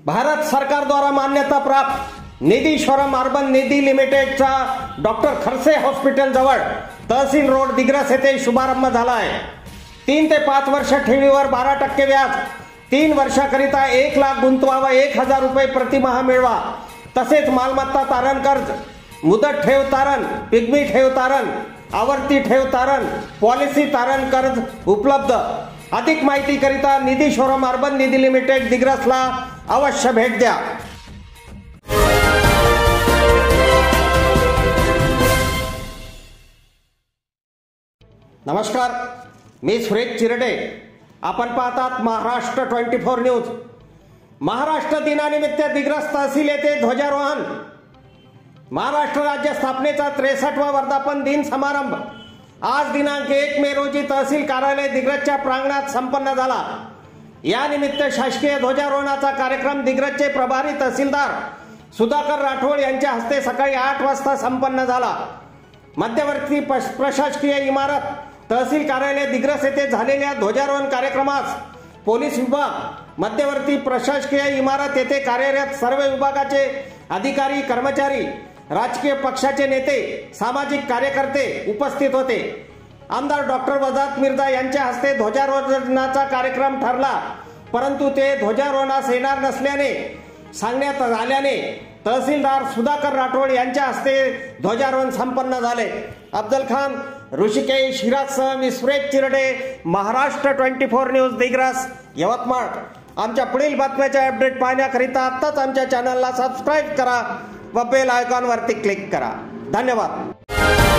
भारत सरकार द्वारा मान्यता प्राप्त निधीश्वरम अर्बन निधी लिमिटेडचा डॉक्टर खरसे हॉस्पिटल जवळ तहसील रोड दिग्रस येथे शुभारंभ झाला आहे। 3 ते 5 वर्ष ठेवीवर 12% व्याज, 3 वर्षाकरिता 1 लाख गुंतवावा, 1000 रुपये प्रतिमाह मिळवा। तसेच मालमत्ता तारण कर्ज, मुदत ठेव तारण, पिगमी ठेव तारण, आवर्ती ठेव तारण, पॉलिसी तारण कर्ज उपलब्ध। अधिक माहिती करिता निधीश्वरम अर्बन निधी लिमिटेड दिग्रसला अवश्य भेट द्या। नमस्कार, मी सुरेश चिरडे। आपण पाहतात महाराष्ट्र 24 न्यूज। महाराष्ट्र दिनानिमित्त दिग्रस तहसील येथे ध्वजारोहण। महाराष्ट्र राज्य स्थापनेचा 63वा वर्धापन दिन समारंभ आज दिनांक 1 मे रोजी तहसील कार्यालय दिग्रसच्या प्रांगणात संपन्न झाला। या निमित्त शासकीय ध्वजारोहणाचा कार्यक्रम दिग्रसचे प्रभारी तहसीलदार सुधाकर राठोड यांच्या हस्ते सकाळी 8 वाजता संपन्न झाला। मध्यवर्ती प्रशासकीय इमारत तहसील कार्यालय दिग्रस येथे झालेल्या ध्वजारोहण कार्यक्रमास पोलीस विभाग, मध्यवर्ती प्रशासकीय इमारत येथे कार्यरत सर्व विभागाचे अधिकारी, कर्मचारी, राजकीय पक्षाचे नेते, सामाजिक कार्यकर्ते उपस्थित होते। आमदार डॉक्टर वजाहत मिर्झा यांच्या हस्ते ध्वजारोहणाचा कार्यक्रम ठरला, परंतु ते ध्वजारोहणास येणार नसल्याने सांगण्यात आल्याने तहसीलदार सुधाकर राठोड यांच्या हस्ते ध्वजारोहण संपन्न झाले। अफजल खान, ऋषिकेश हिराजसह मी सुरेश चिरडे, महाराष्ट्र 24 न्यूज दिग्रस, यवतमाळ। आमच्या पुढील बातम्याचे अपडेट पाहण्याकरिता आत्ताच आमच्या चॅनलला सबस्क्राईब करा व बेल आयकॉनवरती क्लिक करा। धन्यवाद।